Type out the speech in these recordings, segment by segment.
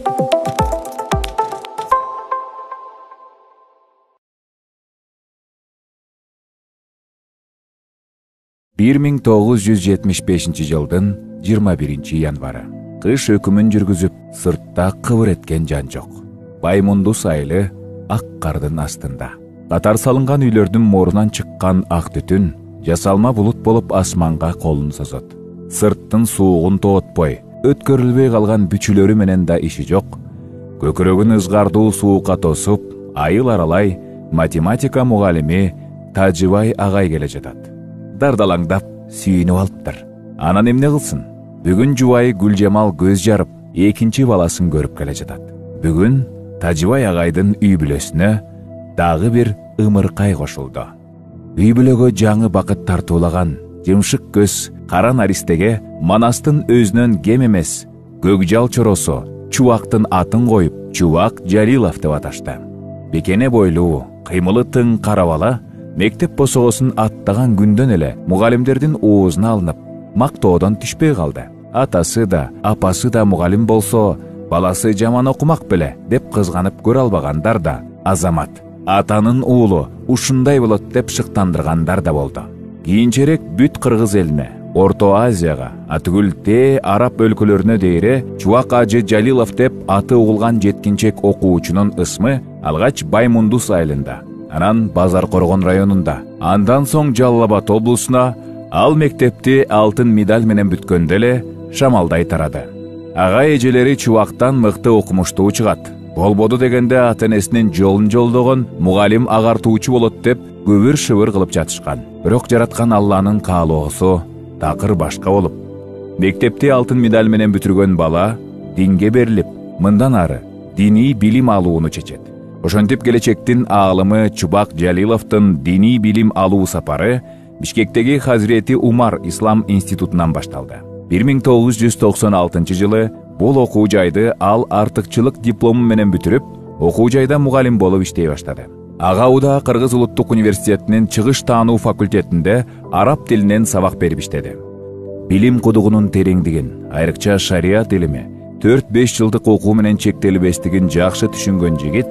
жылдын 21-январы. Кыш өкүмүн жүргүзүп, сыртта кыбыр эткен жан жок. Баймундус айылы ак кардын астында. Катар салынган үйлөрдүн морунан чыккан ак түтүн жасалма булут болуп асманга колун созот. Сырттын суугун тоотпой, өткөрүлбөй калган бүчүлөрү менен да иши жок. Көкүрөгүн ызгардуу суукка тосуп, айыл аралай математика мугалими Тажыбай агай келе жатат. Дардалаңдап, сүйүнүп алыптыр. Анан эмне кылсын? Бүгүн жубайы Гүлжамал көз жарып, экинчи баласын көрүп келе жатат. Бүгүн Тажыбай агайдын үй бүлөсүнө дагы бир ымыркай кошулду. Үй бүлөгө жаңы бакыт тартуулаган жымшык көз кара наристеге Манастын өзүнөн кем эмес Көкжал чоросу Чубактын атын коюп, Чубак Жалилов деп аташты. Бекене бойлуу, кыймылы тың кара бала мектеп босогосун аттаган күндөн эле мугалимдердин оозуна алынып, мактоодон түшпөй калды. Атасы да, апасы да мугалим болсо, баласы жаман окумак беле деп кызганып көрө албагандар да, Азамат, атанын уулу ушундай болот деп шыктандыргандар да болду. Кийинчерээк бүт кыргыз элине, Орто Азияга, атүгүл Те Араб өлкөлөрүнө дейре Чубак ажы Жалилов деп аты угулган жеткинчек окуучунун ысмы алгач Баймундус айылында, анан Базар Коргон районунда, андан соң Жалал Абад облусуна, ал мектепти алтын медаль менен бүткөндө эле шамалдай тарады. Агай эжелери Чубактан мыкты окумуштуу чыгат. Болбоду дегенде ата-энесинин жолун жолдогон мугалим агартуучу болот деп көбүр-шыбыр кылып жатышкан. Бирок жараткан Алланын каалоосу такыр башка болуп, мектепти алтын медаль менен бүтүргөн бала динге берилип, мындан ары диний билим алууну чечет. Ошентип келечектин аалымы Чубак Жалиловдун диний билим алуу сапары Бишкектеги Хазирети Умар Ислам институтунан башталды. 1996 жылы бул окуу жайды ал артыкчылык диплому менен бүтүрүп, окуу жайда мугалим болуп иштей баштады. Агауда Кыргыз улуттук университетинин чыгыш таануу факультетинде араб тилинен сабак берип иштеди. Билим кудугунун тереңдигин, айрыкча шариат илими, 4-5 жылдык окуу менен чектелбестигин жакшы түшүнгөн жигит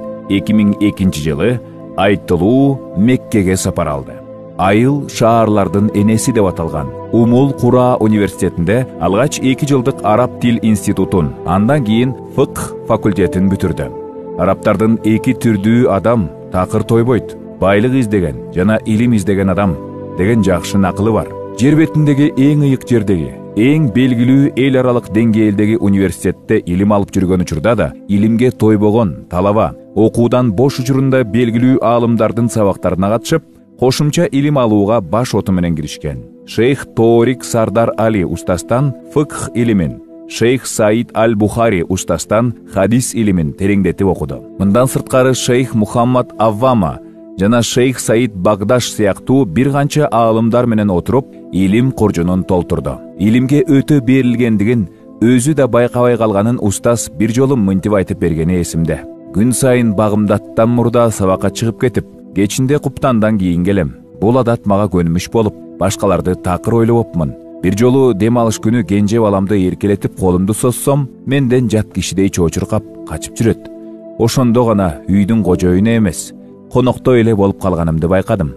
2002 жылы Айтылуу Меккеге сапар алды. Айыл шаарлардын энеси деп аталган Умул Кура университетинде алгач 2 жылдык араб тил институтун, андан кийин фыкх факультетин бүтүрдү. Арабтардын эки түрдүү адам такыр тойбойт, байлык издеген жана илим издеген адам деген жакшы накылы бар. Жер бетиндеги эң ыйык жердеги, эң белгилүү эл аралык деңгээлдеги университетте илим алып жүргөн учурда да илимге тойбогон талаба окуудан бош учурунда белгилүү аалымдардын сабактарына катышып, кошумча илим алууга баш оту менен киришкен. Шейх Торик Сардар Али устастан фыкх илимин, Шейх Саид Аль-Бухари устастан хадис илимин тереңдетип окуду. Мындан сырткары Шейх Мухаммад Аввама жана Шейх Саид Багдаш сыяктуу бир канча аалымдар менен отуруп, илим коржунун толтурду. Илимге өтө берилгендигин өзү да байкабай калганын устаз бир жолу мынтип айтып бергени эсимде. Күн сайын багымдаттан мурда сабакка чыгып кетип, кечинде куптандан кийин келем. Бул адат мага көнүмүш болуп, башкаларды такыр ойлопмун. Бир жолу дем алыш күнү кенже баламды эркелетип колумду соссом, менден жат кишидей чоочуркап качып жүрөт. Ошондо гана үйдүн кожоюну эмес, коноктой эле болуп калганымды байкадым.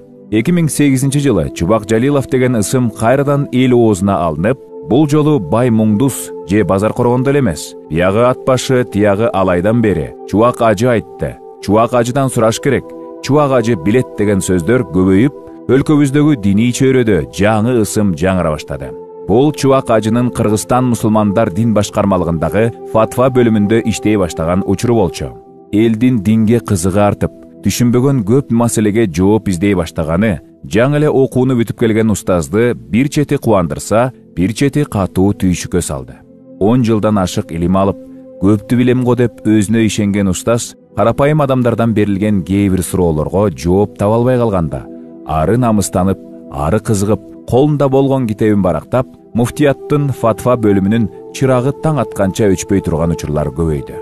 2008 жылы Чубак Жалилов деген ысым кайрадан эл оозуна алынып, бул жолу Баймундус же Базар Коргондо эле эмес. Биягы ат башы, тиягы алайдан бери Чубак ажы айтты. Чубак ажыдан сураш керек. Чубак ажы билет деген сөздөр көбөйүп, өлкөбүздөгү диний чөйрөдө жаңы ысым жаңыра баштады. Бул Чубак ажынын Кыргызстан мусулмандар дин башкармалыгындагы фатва бөлүмүндө иштей баштаган учуру болчу. Элдин динге кызыгы артып, түшүнбөгөн көп маселеге жооп издей баштаганы, жаңы эле окууну бүтүп келген устазды бир чети кубандырса, бир чети катуу түйшүккө салды. 10 жылдан ашык илим алып, көптү билем го деп өзүнө ишенген устаз карапайым адамдардан берилген кээ бир суроолорго жооп таба албай калганда, ары намыстанып, ары кызыгып, колунда болгон китебин барактап, муфтияттын фатва бөлүмүнүн чырагы таң атканча өчпөй турган учурлар көбөйдү.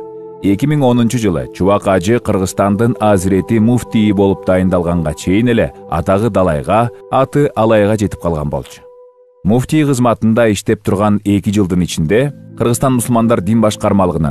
2010 жылы Чубак ажы Кыргызстандын Азирети муфтии болуп дайындалганга чейин эле атагы далайга, аты алайга жетип калган болчу. Муфтий кызматында иштеп турган 2 жылдын ичинде Кыргызстан мусулмандар дин башкармалыгынын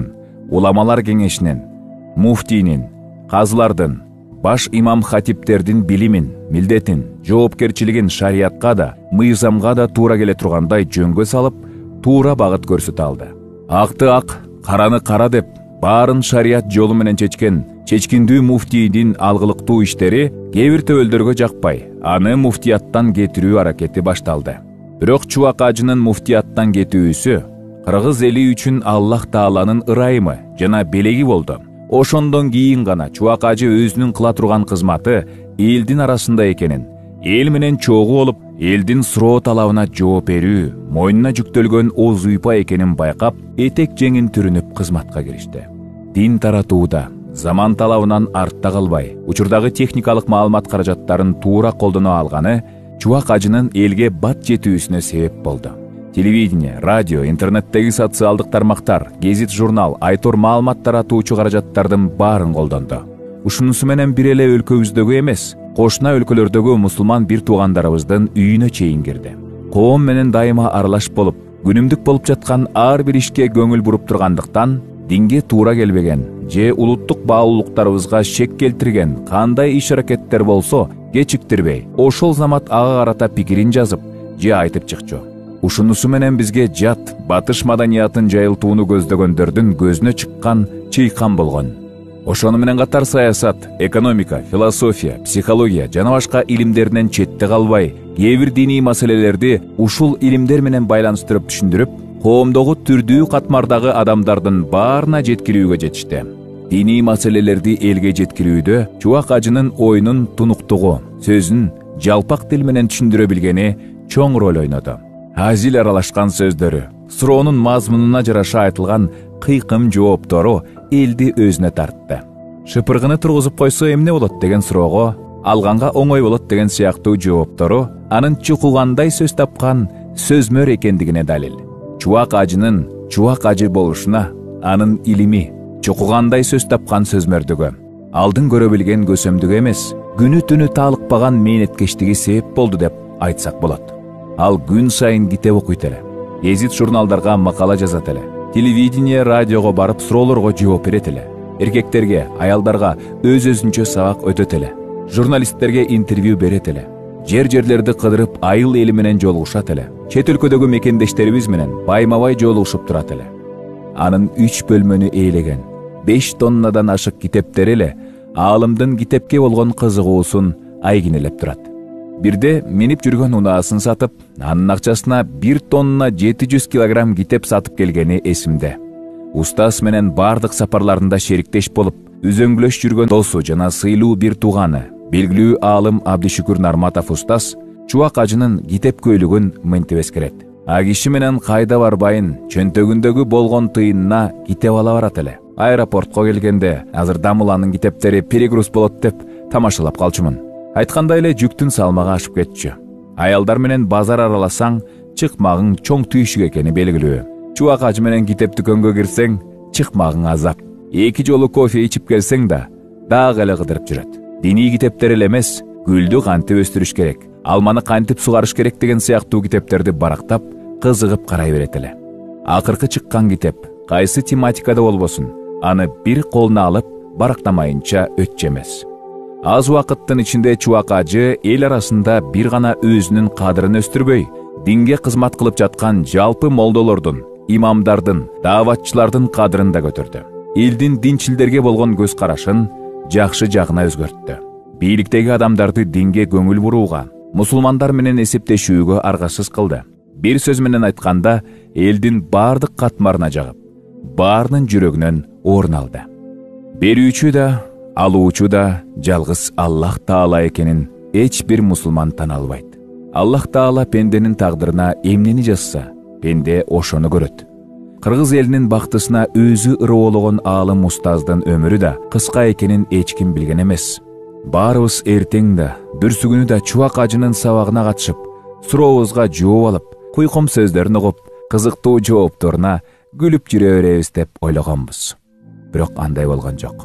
уламалар кеңешинин, муфтийнин, казылардын, баш имам хатиптердин билимин, милдетин, жоопкерчилигин шариятка да, мыйзамга да туура келе тургандай жөнгө салып, туура багыт көрсөтө алды. Акты ак, караны кара деп, баарын шарият жолу менен чечкиндүү муфтийдин алгылыктуу иштери кээ бир төбөлдөргө жакпай, аны муфтияттан кетирүү аракети башталды. Бирок Чубак ажынын муфтияттан кетүүсү кыргыз эли үчүн Аллах Тааланын ырайымы жана белеги болду. Ошондон кийин гана Чубак ажы өзүнүн кыла турган кызматы элдин арасында экенин, эл менен чогуу болуп, элдин суроо талабына жооп берүү, мойнуна жүктөлгөн оз уйпа экенин байкап, этек жеңин түрүнүп кызматка киришти. Дин таратууда заман талабынан артта калбай, учурдагы техникалык маалымат каражаттарын туура колдоно алганы Чубак ажынын элге бат жетүүсүнө себеп болду. Телевидение, радио, интернеттеги социалдык тармактар, гезит, журнал, айтор маалымат таратуучу каражаттардын баарын колдонду. Ушунусу менен бир эле өлкөбүздөгү эмес, кошуна өлкөлөрдөгү мусулман бир туугандарыбыздын үйүнө чейин кирди. Коом менен дайыма аралаш болуп, күнүмдүк болуп жаткан ар бир ишке көңүл буруп тургандыктан, динге туура келбеген же улуттук баалуулуктарыбызга шек келтирген кандай иш-аракеттер болсо, кечиктирбей, ошол замат ага карата пикирин жазып же айтып чыкчу. Ушунусу менен бизге жат, батыш маданиятын жайылтууну көздөгөндөрдүн көзүнө чыккан чыйкан болгон. Ошону менен катар саясат, экономика, философия, психология жана башка илимдеринен четте калбай, кээ бир диний маселелерди ушул илимдер менен байланыштырып түшүндүрүп, коомдогу түрдүү катмардагы адамдардын баарына жеткирүүгө жетишти. Диний маселелерди элге жеткирүүдө Чубак ажынын оюнун тунуктугу, сөзүн жалпак тил менен түшүндүрө билгени чоң роль ойноду. Азил аралашкан сөздөрү, суроонун мазмунуна жараша айтылган кыйкым жооптору элди өзүнө тартты. Шыпыргыны тургузуп койсо эмне болот деген суроого алганга оңой болот деген сыяктуу жооптору анын чукугандай сөз тапкан сөзмөр экендигине далил. Чубак ажынын Чубак ажы болушуна анын илими, чукугандай сөз тапкан сөзмөрдүгү, алдын көрө билген көсөмдүгү эмес, күнү түнү таалыкпаган мээнеткечтиги себеп болду деп айтсак болот. Ал күн сайын китеп окуйт эле, гезит, журналдарга макала жазат эле, телевидение, радиого барып суроолорго жооп берет эле, эркектерге, аялдарга өз-өзүнчө сабак өтөт эле, журналисттерге интервью берет эле, жерлерди кыдырып айыл эли менен жолугушат эле, чет өлкөдөгү мекендештерибиз менен байма-бай жолугушуп турат эле. Анын 3 бөлмөнү ээлеген 5 тоннадан ашык китептери эле аалымдын китепке болгон кызыгуусун айгинелеп турат. Бирде минип жүргөн унаасын сатып, анын акчасына 1 тонна 700 килограмм китеп сатып келгени эсимде. Устаз менен бардык сапарларында шериктеш болуп, үзөңгүлөш жүргөн досу жана сыйлуу бир тууганы, белгилүү аалым Абдишүкүр Нарматов устаз Чубак ажынын китеп көйлүгүн мынтип эскерет. А киши менен кайда барбайын, чөнтөгүндөгү болгон тыйынына китеп ала барат эле. Аэропортко келгенде, азыр Дамуланын китептери перегруз болот деп тамашалап калчумун. Айткандай эле жүктүн салмагы ашып кетчү. Аялдар менен базар араласаң, чыкмагың чоң түйшүк экени белгилүү. Чубак ажы менен китеп дүкөнгө кирсең, чыкмагың азап. 2 жолу кофе ичип келсең да, дагы эле кыдырып жүрөт. Диний китептер эле эмес, гүлдү кантип өстүрүш керек, алманы кантип сугарыш керек деген сыяктуу китептерди барактап, кызыгып карай берет эле. Акыркы чыккан китеп, кайсы тематикада болбосун, аны бир колуна алып, барактамайынча өтчү эмес. Аз убакыттын ичинде Чубак ажы эл арасында бир гана өзүнүн кадырын өстүрбөй, динге кызмат кылып жаткан жалпы молдолордун, имамдардын, дааватчылардын кадырын да көтөрдү. Элдин динчилдерге болгон көз карашын жакшы жагына өзгөрттү. Бийликтеги адамдарды динге көңүл бурууга, мусулмандар менен эсептешүүгө аргасыз кылды. Бир сөз менен айтканда, элдин бардык катмарына жагып, баарынын жүрөгүнөн орун алды. Берүүчү да, алуучу да жалгыз Аллах Таала экенин эч бир мусулман тана албайт. Аллах Таала пенденин тагдырына эмнени жазса, пенде ошону көрөт. Кыргыз элинин бактысына өзү ырыологон аалым устаздын өмүрү да кыска экенин эч ким билген эмес. Баарыбыз эртең да, бүрсүгүнү да Чубак ажынын сабагына катышып, сурообузга жооп алып, куйкум сөздөрүн угуп, кызыктуу жоопторуна күлүп жүрө беребиз деп ойлогонбуз. Бирок андай болгон жок.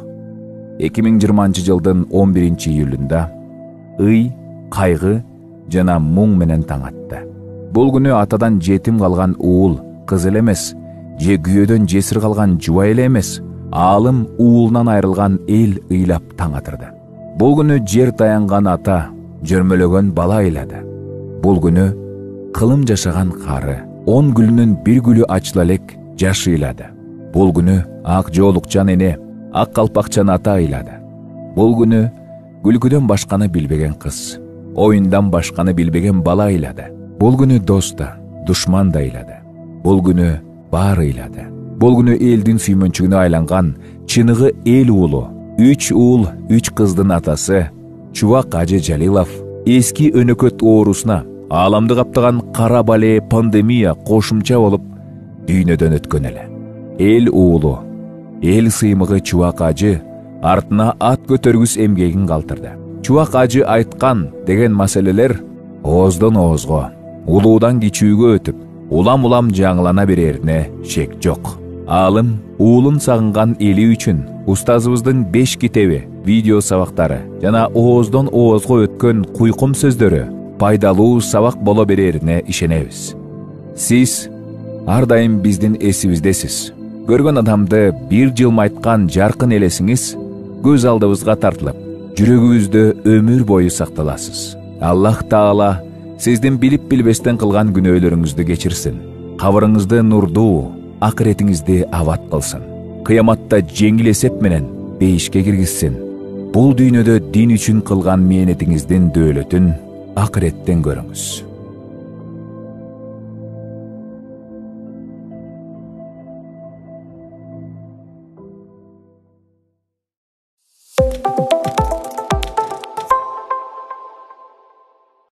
2020-жылдын 11-июлунда ый, кайгы жана муң менен таң атты. Бул күнү атадан жетим калган уул, кыз эле эмес, же күйөөдөн жесир калган жубай эле эмес, Аалым уулунан айрылган эл ыйлап таң атырды. Бул күнү жер таянган ата жөрмөлөгөн бала ыйлады. Бул күнү кылым жашаган кары 10 гүлүнүн бир гүлү ачыла элек жаш ыйлады. Бул күнү ак жоолукчан эне ак калпакчан ата ыйлады. Бул күнү күлкүдөн башканы билбеген кыз, оюндан башканы билбеген бала ыйлады. Бул күнү дос да, душман да ыйлады. Бул күнү баары ыйлады. Бул күнү элдин сүймөнчүгүнө айланган чыныгы эл уулу, 3 уул, 3 кыздын атасы Чубак Ажы Жалилов эски өнөкөт оорусуна, ааламды каптаган кара бале пандемия кошумча болуп дүйнөдөн өткөн эле. Эл уулу, эл сыймыгы Чубак Ажы артына ат көтөргүс эмгегин калтырды. Чубак Ажы айткан деген маселелер ооздон оозго, улуудан кичүүгө өтүп, улам-улам жаңылана берерине шек жок. Аалым уулун сагынган эли үчүн устазыбыздын 5 китеби, видео сабактары жана ооздон оозго өткөн куйкум сөздөрү пайдалуу сабак боло берерине ишенебиз. Сиз ар дайым биздин эсибиздесиз. Көргөн адамды бир жылмайткан жаркын элесиңиз көз алдыбызга тартылып, жүрөгүбүздө өмүр бою сакталасыз. Аллах Таала сиздин билип билбестен кылган күнөөлөрүңүздү кечирсин. Кабырыңызды нурдуу, акыретиңизди абат кылсын. Кыяматта жеңил эсеп менен бейишке киргизсин. Бул дүйнөдө дин үчүн кылган мээнетиңиздин дөөлөтүн акыреттен көрүңүз.